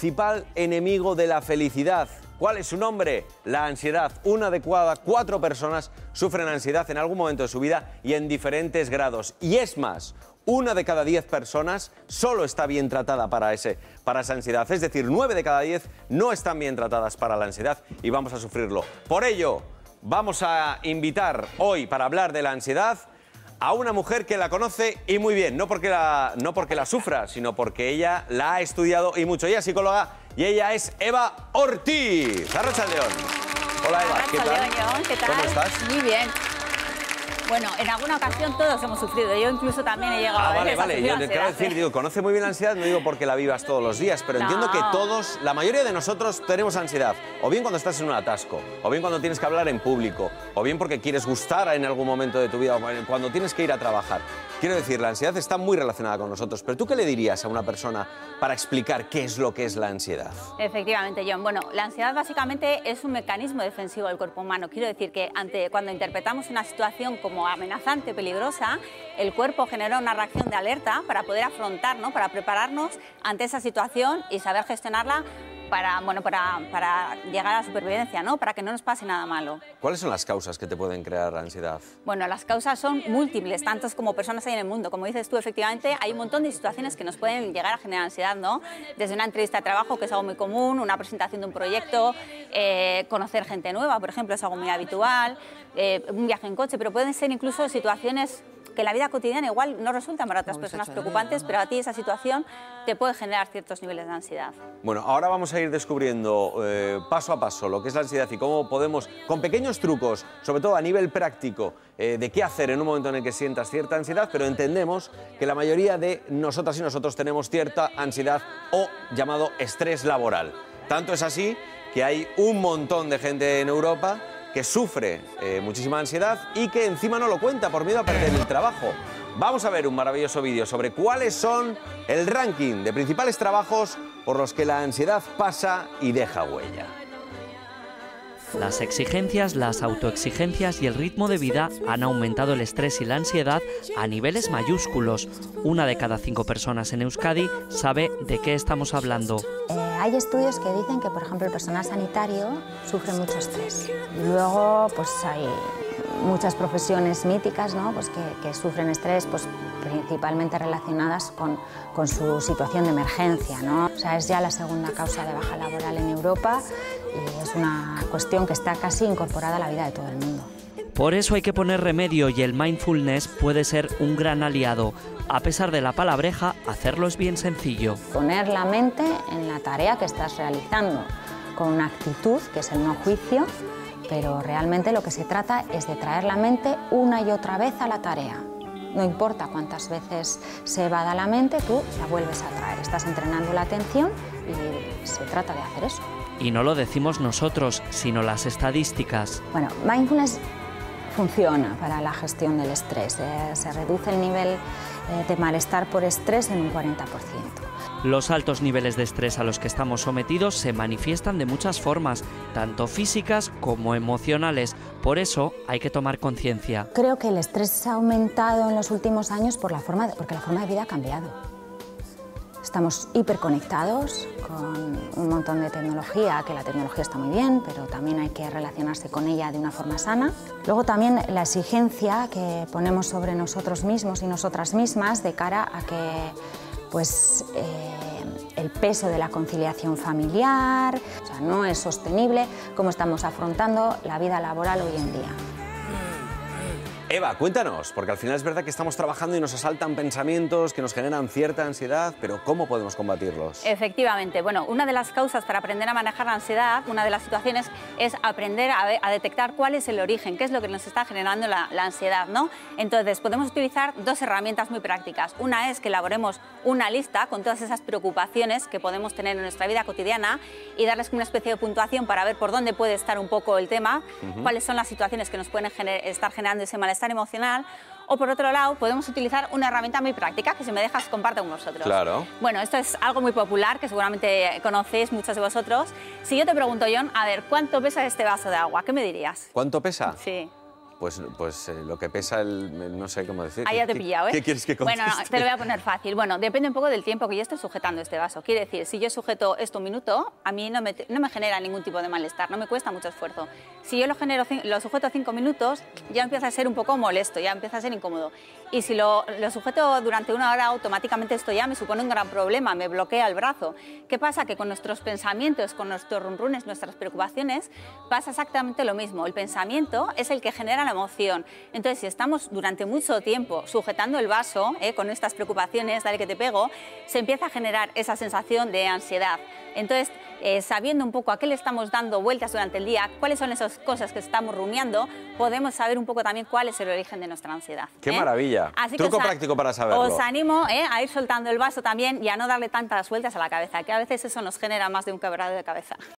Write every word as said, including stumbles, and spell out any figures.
principal enemigo de la felicidad. ¿Cuál es su nombre? La ansiedad. Una de cada cuatro personas sufren ansiedad en algún momento de su vida y en diferentes grados. Y es más, una de cada diez personas solo está bien tratada para, ese, para esa ansiedad. Es decir, nueve de cada diez no están bien tratadas para la ansiedad y vamos a sufrirlo. Por ello, vamos a invitar hoy para hablar de la ansiedad a una mujer que la conoce y muy bien, no porque la, no porque la sufra, sino porque ella la ha estudiado y mucho. Ella es psicóloga y ella es Eva Ortiz. Arratsaldeon. Hola Eva, ¿qué tal? ¿Qué tal? ¿Cómo estás? Muy bien. Bueno, en alguna ocasión todos hemos sufrido. Yo incluso también he llegado ah, a vale, veces vale. a sufrir Yo te quiero decir, digo, conoce muy bien la ansiedad, no digo porque la vivas todos los días, pero no. entiendo que todos, la mayoría de nosotros tenemos ansiedad. O bien cuando estás en un atasco, o bien cuando tienes que hablar en público, o bien porque quieres gustar en algún momento de tu vida, o cuando tienes que ir a trabajar. Quiero decir, la ansiedad está muy relacionada con nosotros, pero ¿tú qué le dirías a una persona para explicar qué es lo que es la ansiedad? Efectivamente, John. Bueno, la ansiedad básicamente es un mecanismo defensivo del cuerpo humano. Quiero decir que ante, cuando interpretamos una situación como amenazante, peligrosa, el cuerpo genera una reacción de alerta para poder afrontar, ¿no? Para prepararnos ante esa situación y saber gestionarla para, bueno, para, para llegar a la supervivencia, ¿no? Para que no nos pase nada malo. ¿Cuáles son las causas que te pueden crear ansiedad? Bueno, las causas son múltiples, tantas como personas hay en el mundo. Como dices tú, efectivamente, hay un montón de situaciones que nos pueden llegar a generar ansiedad, ¿no? Desde una entrevista de trabajo, que es algo muy común, una presentación de un proyecto, eh, conocer gente nueva, por ejemplo, es algo muy habitual, eh, un viaje en coche, pero pueden ser incluso situaciones que en la vida cotidiana igual no resultan para otras personas preocupantes, pero a ti esa situación te puede generar ciertos niveles de ansiedad. Bueno, ahora vamos a ir descubriendo eh, paso a paso lo que es la ansiedad y cómo podemos, con pequeños trucos, sobre todo a nivel práctico, eh, de qué hacer en un momento en el que sientas cierta ansiedad, pero entendemos que la mayoría de nosotras y nosotros tenemos cierta ansiedad o llamado estrés laboral. Tanto es así que hay un montón de gente en Europa que sufre eh, muchísima ansiedad y que encima no lo cuenta por miedo a perder el trabajo. Vamos a ver un maravilloso vídeo sobre cuáles son el ranking de principales trabajos por los que la ansiedad pasa y deja huella. Las exigencias, las autoexigencias y el ritmo de vida han aumentado el estrés y la ansiedad a niveles mayúsculos. Una de cada cinco personas en Euskadi sabe de qué estamos hablando. Eh, hay estudios que dicen que, por ejemplo, el personal sanitario sufre mucho estrés. Y luego, pues hay muchas profesiones míticas, ¿no? Pues que, que sufren estrés, pues principalmente relacionadas con, con su situación de emergencia, ¿no? O sea, es ya la segunda causa de baja laboral en Europa y es una cuestión que está casi incorporada a la vida de todo el mundo. Por eso hay que poner remedio y el mindfulness puede ser un gran aliado. A pesar de la palabreja, hacerlo es bien sencillo. Poner la mente en la tarea que estás realizando, con una actitud, que es el no juicio, pero realmente lo que se trata es de traer la mente una y otra vez a la tarea. No importa cuántas veces se evada la mente, tú la vuelves a traer. Estás entrenando la atención y se trata de hacer eso. Y no lo decimos nosotros, sino las estadísticas. Bueno, mindfulness funciona para la gestión del estrés. Eh, se reduce el nivel eh, de malestar por estrés en un cuarenta por ciento. Los altos niveles de estrés a los que estamos sometidos se manifiestan de muchas formas, tanto físicas como emocionales. Por eso hay que tomar conciencia. Creo que el estrés ha aumentado en los últimos años por la forma de, porque la forma de vida ha cambiado. Estamos hiperconectados con un montón de tecnología, que la tecnología está muy bien, pero también hay que relacionarse con ella de una forma sana. Luego también la exigencia que ponemos sobre nosotros mismos y nosotras mismas de cara a que pues, eh, el peso de la conciliación familiar, o sea, no es sostenible cómo estamos afrontando la vida laboral hoy en día. Eva, cuéntanos, porque al final es verdad que estamos trabajando y nos asaltan pensamientos que nos generan cierta ansiedad, pero ¿cómo podemos combatirlos? Efectivamente, bueno, una de las causas para aprender a manejar la ansiedad, una de las situaciones es aprender a, a detectar cuál es el origen, qué es lo que nos está generando la, la ansiedad, ¿no? Entonces, podemos utilizar dos herramientas muy prácticas. Una es que elaboremos una lista con todas esas preocupaciones que podemos tener en nuestra vida cotidiana y darles una especie de puntuación para ver por dónde puede estar un poco el tema, uh-huh. cuáles son las situaciones que nos pueden gener, estar generando ese malestar emocional. O por otro lado, podemos utilizar una herramienta muy práctica que, si me dejas, comparto con vosotros. Claro. Bueno, esto es algo muy popular que seguramente conocéis muchos de vosotros. Si yo te pregunto, John, a ver, ¿cuánto pesa este vaso de agua? ¿Qué me dirías? ¿Cuánto pesa? Sí. pues, pues eh, lo que pesa el... no sé cómo decir. Ahí ya te he ¿Qué- pillado, ¿eh? ¿Qué quieres que conteste? Bueno, no, te lo voy a poner fácil. Bueno, depende un poco del tiempo que yo esté sujetando este vaso. Quiere decir, si yo sujeto esto un minuto, a mí no me, no me genera ningún tipo de malestar, no me cuesta mucho esfuerzo. Si yo lo, genero, lo sujeto cinco minutos, ya empieza a ser un poco molesto, ya empieza a ser incómodo. Y si lo, lo sujeto durante una hora, automáticamente esto ya me supone un gran problema, me bloquea el brazo. ¿Qué pasa? Que con nuestros pensamientos, con nuestros runrunes, nuestras preocupaciones, pasa exactamente lo mismo. El pensamiento es el que genera la emoción. Entonces, si estamos durante mucho tiempo sujetando el vaso, eh, con estas preocupaciones, dale que te pego, se empieza a generar esa sensación de ansiedad. Entonces, eh, sabiendo un poco a qué le estamos dando vueltas durante el día, cuáles son esas cosas que estamos rumiando, podemos saber un poco también cuál es el origen de nuestra ansiedad. ¡Qué ¿eh? maravilla! Así Truco que os a- práctico para saberlo. Os animo eh, a ir soltando el vaso también y a no darle tantas vueltas a la cabeza, que a veces eso nos genera más de un quebrado de cabeza.